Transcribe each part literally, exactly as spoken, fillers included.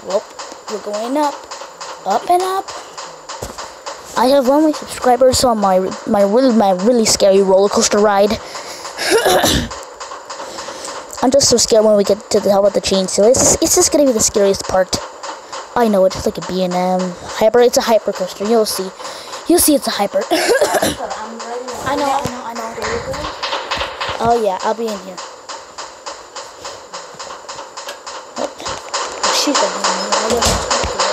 Well, we're going up, up and up. I have only subscribers on my my really my really scary roller coaster ride. I'm just so scared when we get to the top of the chainsail. It's just, it's just gonna be the scariest part. I know it's like a B and M hyper. It's a hyper coaster. You'll see. You'll see it's a hyper. I know. I know. I know. Oh yeah, I'll be in here. Oh, she's in here.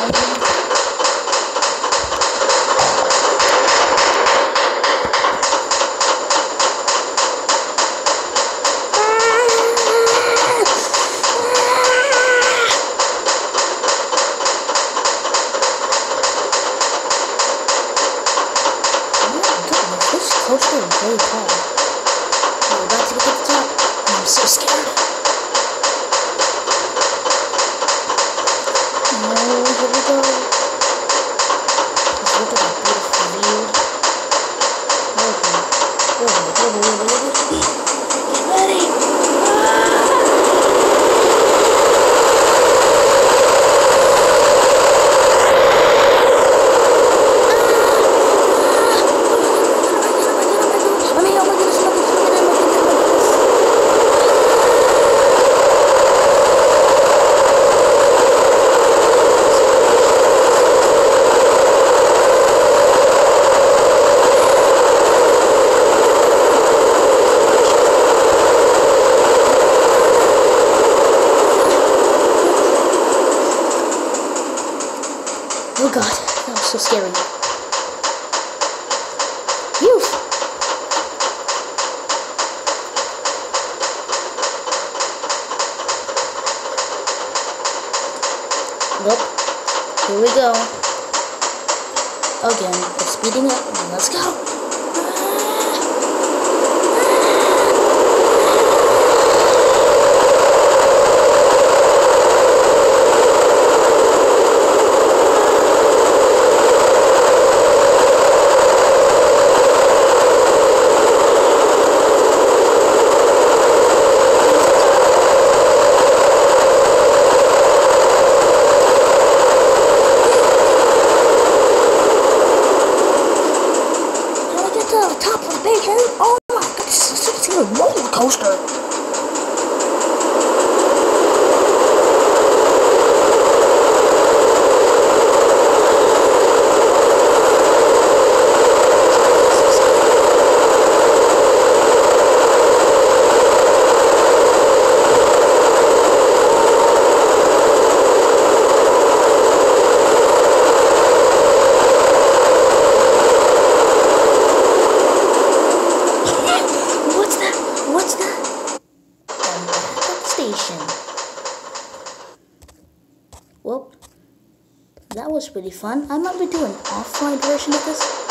Coaster is really tall. We're about to get to the top, and I'm so scared. Oh, here we go. Just look at that beautiful view. Okay. Okay, okay, okay, okay. Get ready! Ah! Oh god, that was so scary. Phew! Nope. Here we go. Again, we're speeding up. Let's go. Top of the page, oh my god, this is a roller coaster. Well, that was pretty fun. I might be doing an offline version of this.